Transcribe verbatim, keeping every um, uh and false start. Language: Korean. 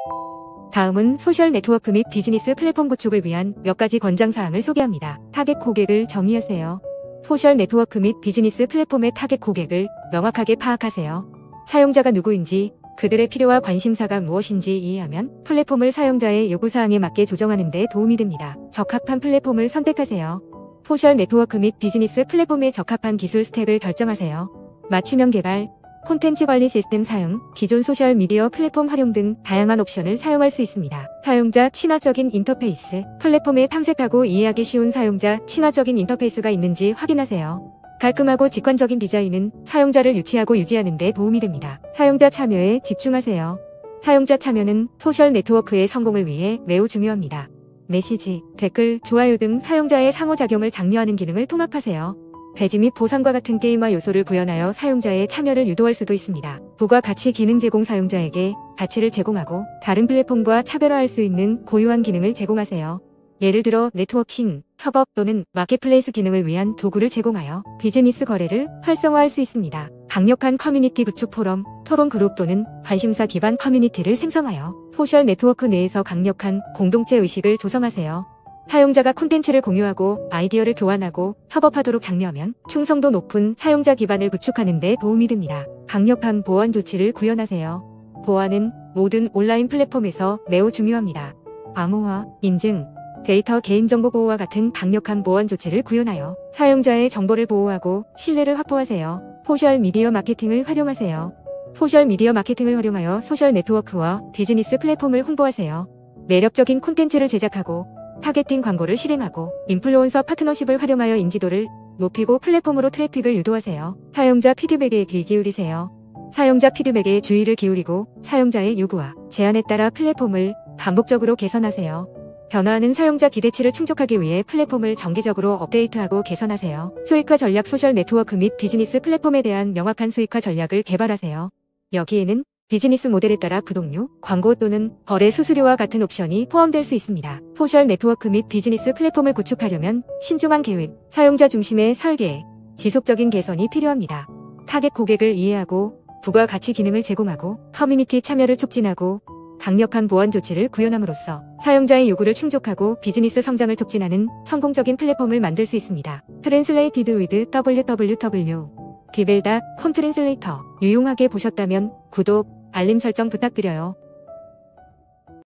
다음은 소셜 네트워크 및 비즈니스 플랫폼 구축을 위한 몇 가지 권장사항을 소개합니다. 타겟 고객을 정의하세요. 소셜 네트워크 및 비즈니스 플랫폼의 타겟 고객을 명확하게 파악하세요. 사용자가 누구인지, 그들의 필요와 관심사가 무엇인지 이해하면 플랫폼을 사용자의 요구사항에 맞게 조정하는 데 도움이 됩니다. 적합한 플랫폼을 선택하세요. 소셜 네트워크 및 비즈니스 플랫폼에 적합한 기술 스택을 결정하세요. 맞춤형 개발, 콘텐츠 관리 시스템 사용, 기존 소셜미디어 플랫폼 활용 등 다양한 옵션을 사용할 수 있습니다. 사용자 친화적인 인터페이스, 플랫폼에 탐색하고 이해하기 쉬운 사용자 친화적인 인터페이스가 있는지 확인하세요. 깔끔하고 직관적인 디자인은 사용자를 유치하고 유지하는 데 도움이 됩니다. 사용자 참여에 집중하세요. 사용자 참여는 소셜 네트워크의 성공을 위해 매우 중요합니다. 메시지, 댓글, 좋아요 등 사용자의 상호작용을 장려하는 기능을 통합하세요. 배지 및 보상과 같은 게임화 요소를 구현하여 사용자의 참여를 유도할 수도 있습니다. 부가가치 기능 제공, 사용자에게 가치를 제공하고 다른 플랫폼과 차별화할 수 있는 고유한 기능을 제공하세요. 예를 들어 네트워킹, 협업 또는 마켓플레이스 기능을 위한 도구를 제공하여 비즈니스 거래를 활성화할 수 있습니다. 강력한 커뮤니티 구축, 포럼, 토론 그룹 또는 관심사 기반 커뮤니티를 생성하여 소셜 네트워크 내에서 강력한 공동체 의식을 조성하세요. 사용자가 콘텐츠를 공유하고 아이디어를 교환하고 협업하도록 장려하면 충성도 높은 사용자 기반을 구축하는 데 도움이 됩니다. 강력한 보안 조치를 구현하세요. 보안은 모든 온라인 플랫폼에서 매우 중요합니다. 암호화, 인증, 데이터 개인정보 보호와 같은 강력한 보안 조치를 구현하여 사용자의 정보를 보호하고 신뢰를 확보하세요. 소셜미디어 마케팅을 활용하세요. 소셜미디어 마케팅을 활용하여 소셜 네트워크와 비즈니스 플랫폼을 홍보하세요. 매력적인 콘텐츠를 제작하고 타겟팅 광고를 실행하고 인플루언서 파트너십을 활용하여 인지도를 높이고 플랫폼으로 트래픽을 유도하세요. 사용자 피드백에 귀 기울이세요. 사용자 피드백에 주의를 기울이고 사용자의 요구와 제안에 따라 플랫폼을 반복적으로 개선하세요. 변화하는 사용자 기대치를 충족하기 위해 플랫폼을 정기적으로 업데이트하고 개선하세요. 수익화 전략, 소셜 네트워크 및 비즈니스 플랫폼에 대한 명확한 수익화 전략을 개발하세요. 여기에는 비즈니스 모델에 따라 구독료, 광고 또는 거래 수수료와 같은 옵션이 포함될 수 있습니다. 소셜 네트워크 및 비즈니스 플랫폼을 구축하려면 신중한 계획, 사용자 중심의 설계, 지속적인 개선이 필요합니다. 타겟 고객을 이해하고 부가가치 기능을 제공하고 커뮤니티 참여를 촉진하고 강력한 보안 조치를 구현함으로써 사용자의 요구를 충족하고 비즈니스 성장을 촉진하는 성공적인 플랫폼을 만들 수 있습니다. 트랜슬레이티드 위드 더블유 더블유 더블유 기벨 닷 콤 트랜슬레이터 유용하게 보셨다면 구독, 알림 설정 부탁드려요.